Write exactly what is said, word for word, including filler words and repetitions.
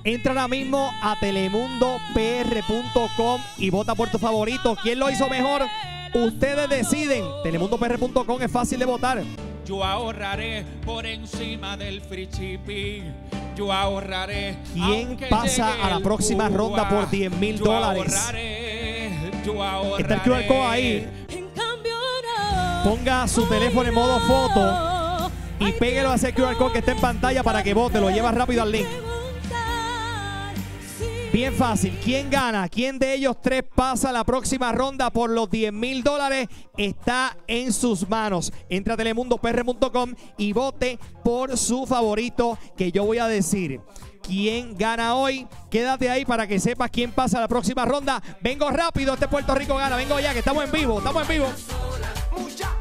Entra ahora mismo a telemundo p r punto com y vota por tu favorito. ¿Quién lo hizo mejor? Ustedes deciden. telemundo p r punto com es fácil de votar. Yo ahorraré por encima del free shipping. Yo ahorraré. ¿Quién pasa a la próxima ronda por diez mil dólares? Yo ahorraré. Está el Q R code ahí. Ponga su teléfono en modo foto y péguelo a ese Q R code que está en pantalla para que vote. Lo lleva rápido al link. Bien fácil. ¿Quién gana? ¿Quién de ellos tres pasa a la próxima ronda por los diez mil dólares? Está en sus manos. Entra a telemundo p r punto com y vote por su favorito, que yo voy a decir quién gana hoy. Quédate ahí para que sepas quién pasa a la próxima ronda. Vengo rápido, este Puerto Rico gana. Vengo ya, que estamos en vivo. Estamos en vivo.